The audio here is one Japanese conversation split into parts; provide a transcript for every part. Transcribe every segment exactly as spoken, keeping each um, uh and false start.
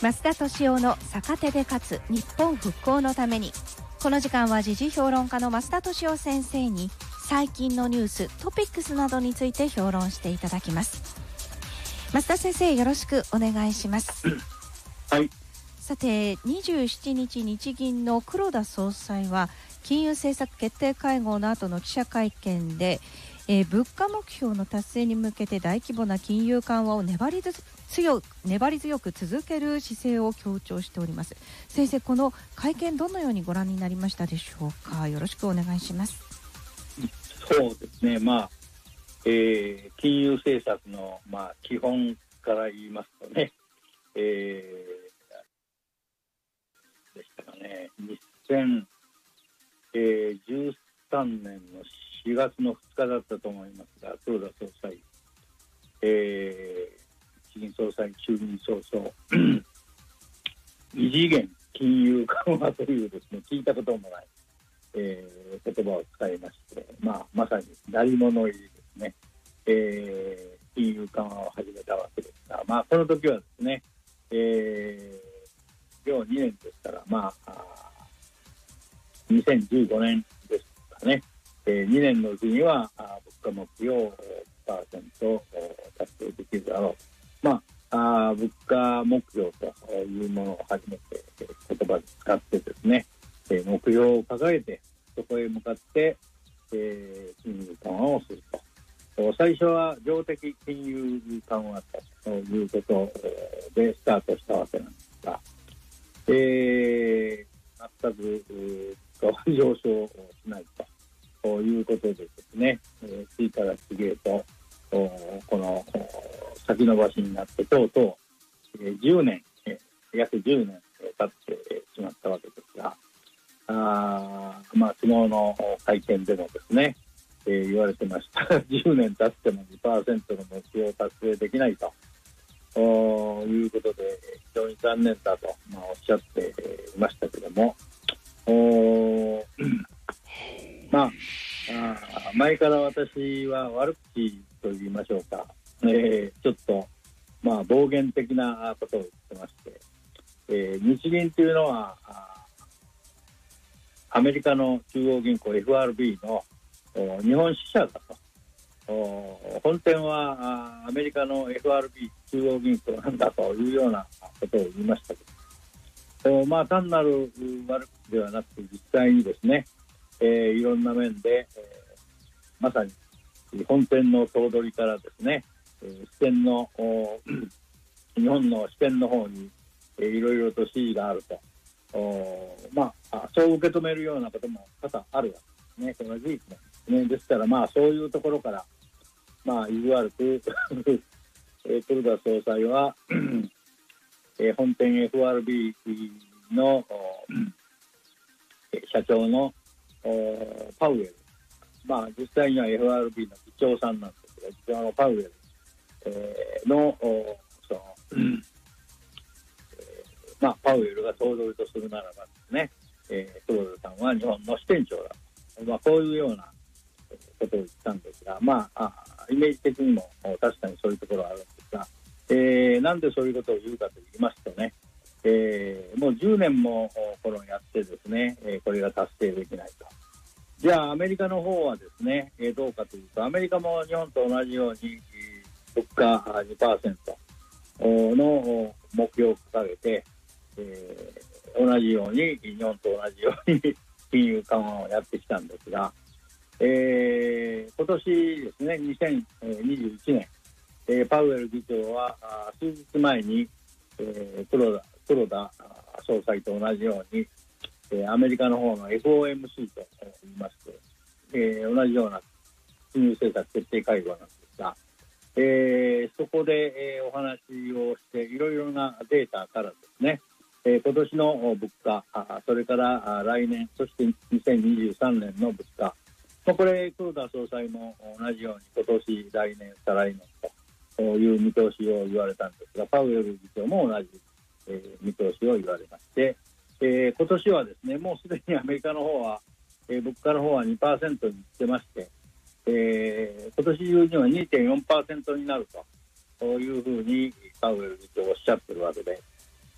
増田俊雄の逆手で勝つ日本復興のために。この時間は時事評論家の増田俊雄先生に最近のニューストピックスなどについて評論していただきます。増田先生、よろしくお願いします。 はい。 さて、にじゅうしちにち日銀の黒田総裁は金融政策決定会合の後の記者会見で、えー、物価目標の達成に向けて大規模な金融緩和を粘り強粘り強く続ける姿勢を強調しております。先生、この会見どのようにご覧になりましたでしょうか。よろしくお願いします。 そうですね、まあえー、金融政策の、まあ、基本から言いますとね、えー、でしたかね、にせんじゅうさんねんのしがつのふつかだったと思いますが、黒田総裁、えー、日銀総裁就任早々異次元金融緩和というですね、聞いたこともない、えー、言葉を使いまして、まあ、まさに鳴り物入りですね、えー、金融緩和を始めたわけですが、まあ、この時はですね、えー、要にねんですから、まあ、にせんじゅうごねんですかね、えー、にねんのうちには物価目標 いちパーセント 達成できるだろう。まあ、あ物価目標というものを初めて言葉で使ってですね、えー、目標を掲げてそこへ向かって、えー、金融緩和をすると。最初は量的金融緩和ということでスタートしたわけなんですが、えー、全く上昇しないということでですね、次から次へとこの先延ばしになってとうとうじゅうねん、約じゅうねん経ってしまったわけですが、あまあ昨日の会見でもですね、えー、言われてましたじゅうねん経っても にパーセント の目標を達成できないということで非常に残念だと、まあ、おっしゃっていましたけども、おまあ、あ前から私は悪口と言いましょうか、えー、ちょっと、まあ、暴言的なことを言ってまして、えー、日銀というのはアメリカの中央銀行 エフアールビー の日本支社だと、本店はアメリカの エフアールビー 中央銀行なんだというようなことを言いましたけど、まあ単なる悪口ではなくて実際にですね、えー、いろんな面で、えー、まさに本店の頭取からですね、えー、支店の日本の支店の方に、えー、いろいろと指示があると、まあそう受け止めるようなことも多々あるわけですね。これは事実なんですね。ですからまあそういうところからまあ意地悪く黒田総裁はえ本店 エフアールビー の社長のパウエル、まあ実際には エフアールビー の議長さんなんですけど、議長のパウエル、えー、のその、うんえー、まあパウエルが頭取とするならばですね、えー、黒田さんは日本の支店長だと、まあこういうようなことを言ったんですが、まあイメージ的にも確かにそういうところはあるんですが、えー、なんでそういうことを言うかと言いますとね、えー、もうじゅうねんもこれをやってですね、これが達成できないと。じゃあアメリカの方はですね、どうかというと、アメリカも日本と同じように物価 にパーセント の目標を掲げて、えー、同じように日本と同じように金融緩和をやってきたんですが、えー、今年ですね、にせんにじゅういちねん、えー、パウエル議長は数日前に、えー、黒田、黒田総裁と同じように、えー、アメリカの方の エフオーエムシー と言いまして、えー、同じような金融政策決定会合なんですが、えー、そこで、えー、お話をしていろいろなデータからですね、えー、今年の物価、それから来年、そしてにせんにじゅうさんねんの物価、まあ、これ黒田総裁も同じように今年、来年、再来年という見通しを言われたんですが、パウエル議長も同じ、えー、見通しを言われまして、えー、今年はですね、もうすでにアメリカの方は、えー、物価の方は にパーセント にいってまして、えー、今年中には にてんよんパーセント になるというふうにパウエル議長おっしゃってるわけで、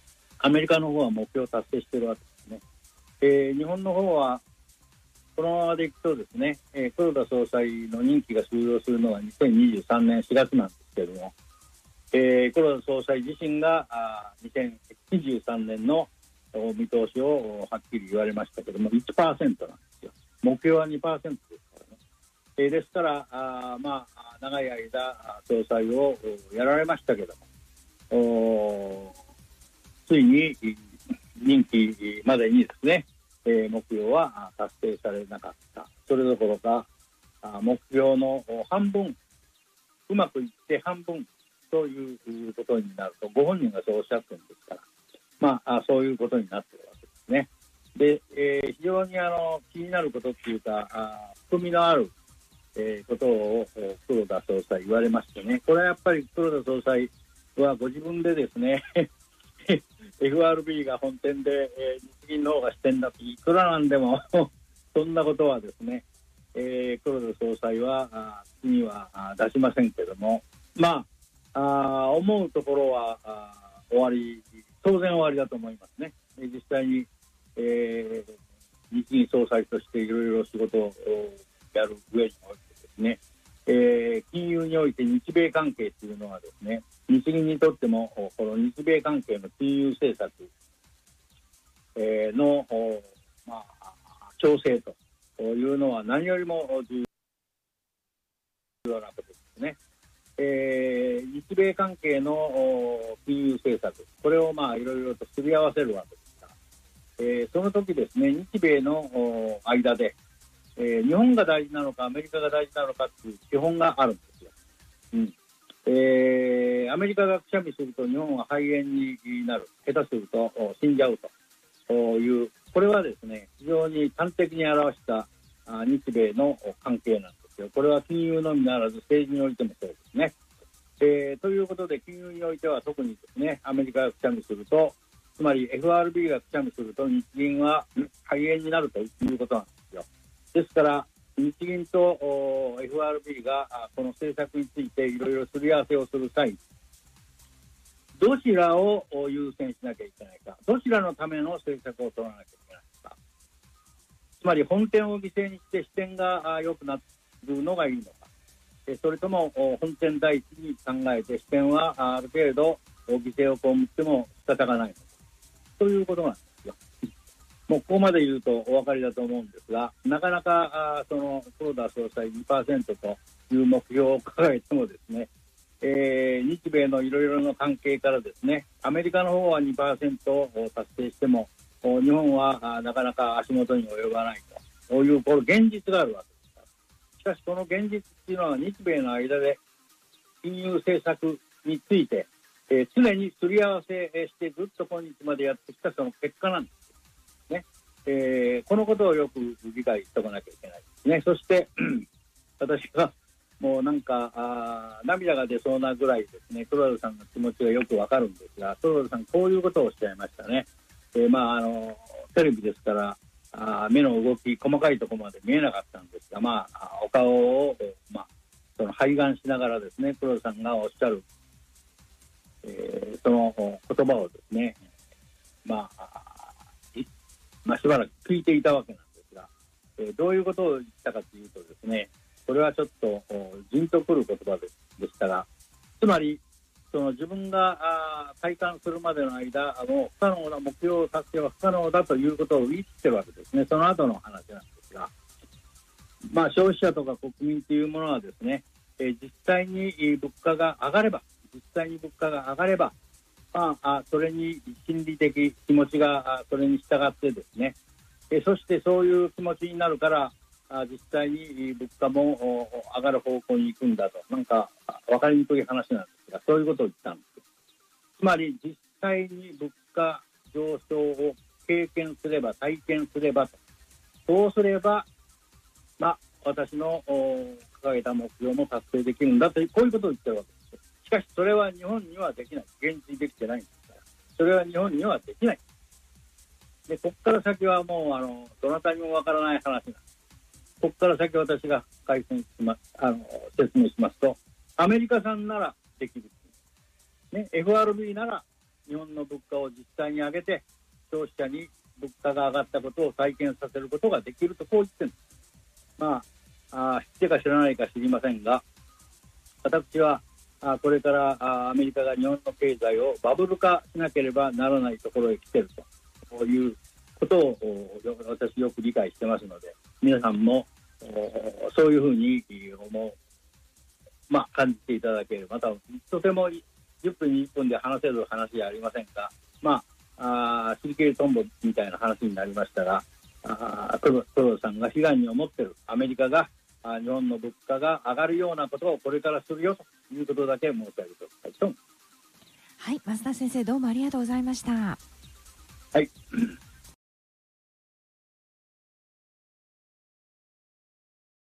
アメリカの方は目標を達成しているわけですね。えー、日本の方はこのままでいくとですね、えー、黒田総裁の任期が終了するのはにせんにじゅうさんねんしがつなんですけれども、えー、黒田総裁自身があにせんにじゅうさんねんの見通しをはっきり言われましたけれども いちパーセント なんですよ。目標は にパーセント ですからね。えー、ですからあ、まあ、長い間総裁をやられましたけれども、ついに任期までにですね、えー、目標は達成されなかった。それどころか目標の半分、うまくいって半分ということになると、ご本人がそうおっしゃってるんですから、まあ、そういうことになっているわけですね。で、えー、非常にあの気になることっていうか、あ含みのある、えー、ことを黒田総裁言われましてね、これはやっぱり黒田総裁はご自分でですねエフアールビー が本店で、えー、日銀の方が支店だといくらなんでもそんなことはですね、えー、黒田総裁はあ口には出しませんけども、まあ、あ思うところはあ終わり、当然終わりだと思いますね。実際に、えー、日銀総裁としていろいろ仕事をやる上においてですね、えー、金融において日米関係というのはですね、日銀にとってもこの日米関係の金融政策、えー、の、まあ、調整というのは何よりも重要なことですね。えー、日米関係の金融政策、これをまあいろいろとすり合わせるわけですが、えー、その時ですね、日米の間で、えー、日本が大事なのかアメリカが大事なのかという基本があるんですよ。うんえー、アメリカがくしゃみすると日本は肺炎になる、下手すると死んじゃうという、これはですね、非常に端的に表した日米の関係なんですよ。これは金融のみならず政治においてもそうですね。えー、ということで金融においては特にですね、アメリカがくしゃみすると、つまり エフアールビー がくしゃみすると日銀は肺炎になるということなんですよ。ですから日銀と エフアールビー がこの政策についていろいろすり合わせをする際、どちらを優先しなきゃいけないか、どちらのための政策を取らなきゃいけないか、つまり本店を犠牲にして支店が良くなるのがいいのか、それとも本店第一に考えて支店はある程度犠牲を被っても仕方がないのかということなんですよ。もうここまで言うとお分かりだと思うんですが、なかなかあその黒田総裁 にパーセント という目標を掲げてもですね、えー、日米のいろいろな関係からですね、アメリカの方は にパーセント を達成しても日本はなかなか足元に及ばないという、これ現実があるわけですから。しかしこの現実っていうのは日米の間で金融政策について、えー、常にすり合わせしてずっと今日までやってきたその結果なんですね。えー、このことをよく理解しておかなきゃいけないですね。そして私はもうなんかあ涙が出そうなぐらいですね、黒田さんの気持ちがよくわかるんですが、黒田さんこういうことをおっしゃいましたね。えー、まああのテレビですからあ目の動き細かいところまで見えなかったんですが、まあお顔を、まあ、その肺がんしながらですね、黒田さんがおっしゃる、えー、その言葉をですね、まあまあ、しばらく聞いていたわけなんですが、えー、どういうことを言ったかというとですね、これはちょっとじんとくる言葉でしたが、つまりその自分が体感するまでの間、もう不可能な目標達成は不可能だということを言い切ってるわけですね。その後の話なんですが、まあ、消費者とか国民というものはですね、えー、実際に物価が上がれば実際に物価が上がればまあ、それに心理的気持ちがそれに従ってですね、えそしてそういう気持ちになるから実際に物価も上がる方向に行くんだと、なんか分かりにくい話なんですが、そういうことを言ったんです。つまり実際に物価上昇を経験すれば体験すればと、そうすればまあ私の掲げた目標も達成できるんだという、こういうことを言ってるわけです。しかしそれは日本にはできない、現実にできてないんですから、それは日本にはできない。でここから先はもうあのどなたにもわからない話なんです。ここから先私が解説しますあの説明しますと、アメリカさんならできる、ね、エフアールビー なら日本の物価を実際に上げて、消費者に物価が上がったことを体験させることができると、こう言ってるんです。まあ、あ知ってか知らないか知りませんが、私はあこれからあアメリカが日本の経済をバブル化しなければならないところへ来てるということを私よく理解してますので、皆さんもそういうふうに思う、まあ、感じていただければ、またとてもじゅっぷんにいっぷんで話せる話じゃありませんが、まあ、あシリケルトンボみたいな話になりましたが、あ黒田さんが悲願に思ってるアメリカがあ日本の物価が上がるようなことをこれからするよということだけ申し上げておきたいと思います。 はい、増田先生、どうもありがとうございました。 はい